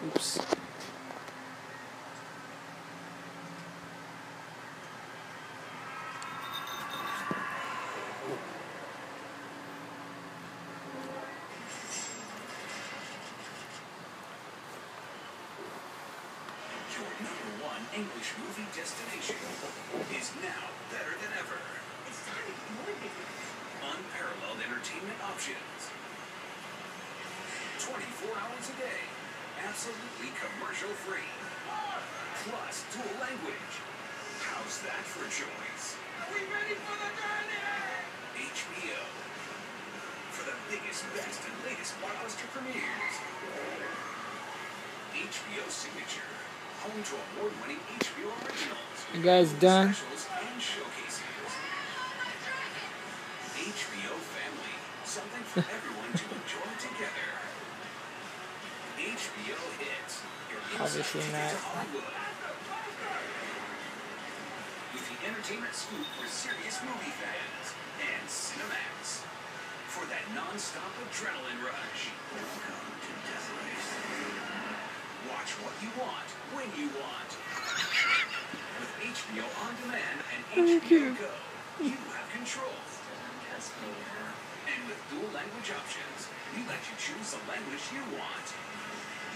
Oops. Your #1 English movie destination is now better than ever. It's time to get more bigger. Unparalleled entertainment options. 24 hours a day. Absolutely commercial free. Plus dual language. How's that for choice? Are we ready for the journey? HBO. For the biggest, best, and latest blockbuster premieres. HBO Signature. Home to award-winning HBO originals. You guys done? Specials and showcases. HBO Family. Something for everyone to enjoy together. HBO Hits. Your Obviously inside not. ticket to Hollywood. With the entertainment scoop for serious movie fans. And Cinemax. For that non-stop adrenaline rush. Welcome to Death Race. Watch what you want, when you want. With HBO On Demand and HBO Go, you have control. And with dual language options, we let you choose the language you want.